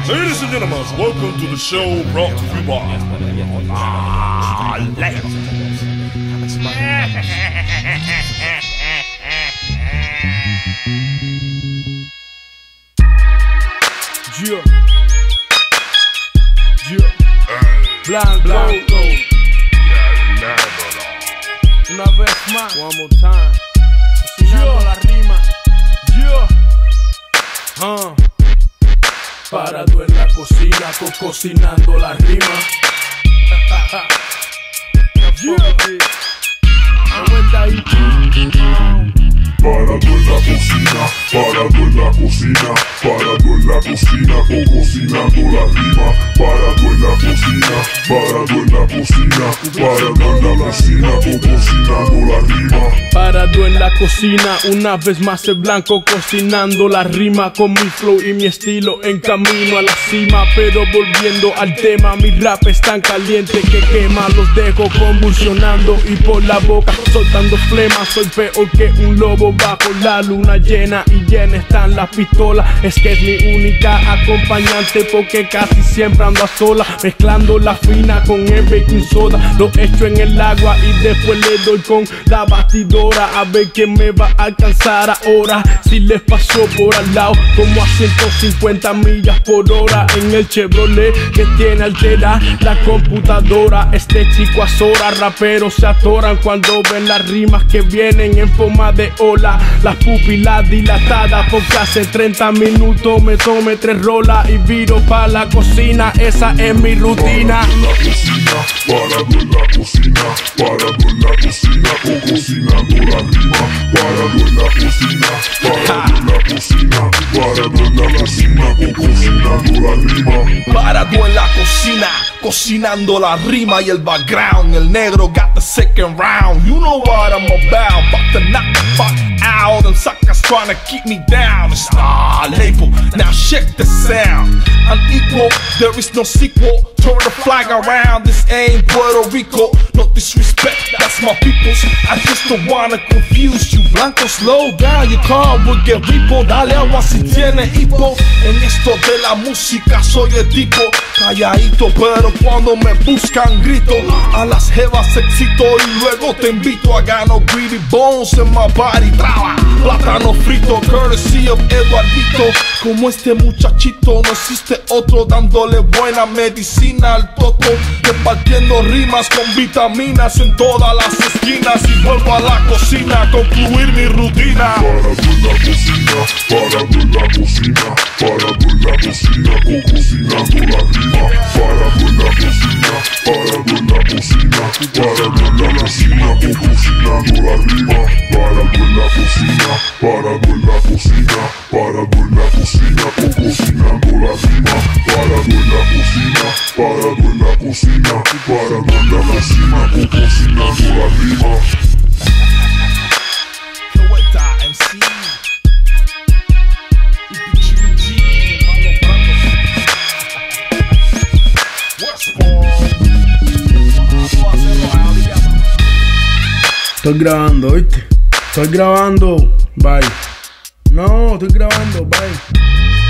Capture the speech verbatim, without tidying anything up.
Ladies and gentlemen, welcome to the show brought to you by Ah, Light. Yeah. Yeah. Blanco. Blanco. Una vez más. One more time. Cocinando la rima. Yeah. Uh. Parado en la cocina, co cocinando la rima. Yeah. Parado en la cocina, parado en la cocina, parado en la cocina, co cocinando la rima. Parado en la cocina, parado en la cocina, parado en la cocina, co cocinando la rima. Parado en la cocina, una vez más el blanco cocinando la rima. Con mi flow y mi estilo en camino a la cima. Pero volviendo al tema, mi rap es tan caliente que quema. Los dejo convulsionando y por la boca soltando flema. Soy peor que un lobo bajo la luna llena y llena están las pistolas. Es que es mi única acompañante porque casi siempre ando a sola. Mezclando la fina con el baking soda. Lo echo en el agua y después le doy con la batidora. A ver quién me va a alcanzar ahora. Si les pasó por al lado como a ciento cincuenta millas por hora en el Chevrolet que tiene altera la computadora. Este chico azora, raperos se atoran cuando ven las rimas que vienen en forma de ola. Las pupilas dilatadas porque hace treinta minutos me tomé tres rolas y viro pa' la cocina. Esa es mi rutina. Parado en la cocina, parado en la cocina, co cocinando la rima. Parado en la cocina, parado en la cocina, parado en la cocina, co cocinando la rima. Parado en la cocina, cocinando la rima y el background. El negro got the second round. You know what I'm about, about to knock the fuck out. Them suckers trying to keep me down. It's not label, now check the sound. Unequal, there is no sequel. Turn the flag around, this ain't Puerto Rico. No disrespect, that's my peoples. I just don't wanna confuse you. Blanco, slow down, your car will get repo. Dale agua si tiene hipo. En esto de la música soy el tipo calladito, pero cuando me buscan grito. A las jevas excito y luego te invito a gano greedy bones en my body. Traba, plátano frito, courtesy of Eduardito. Como este muchachito, no existe otro dándole buena medicina al toto. Repartiendo rimas con vitaminas en todas las esquinas. Y vuelvo a la cocina a concluir mi rutina. Parado en la cocina, parado en la cocina, parado en la cocina, co cocinando la rima. Parado en la cocina, parado en la cocina, parado en la cocina, co cocinando la rima. Parado en la cocina, parado en la cocina, parado en la cocina, co cocinando la rima. Parado en la cocina, parado en la cocina, parado en la cocina, co cocinando la rima. M C Estoy grabando, ¿viste? Estoy grabando, bye. No, estoy grabando, bye.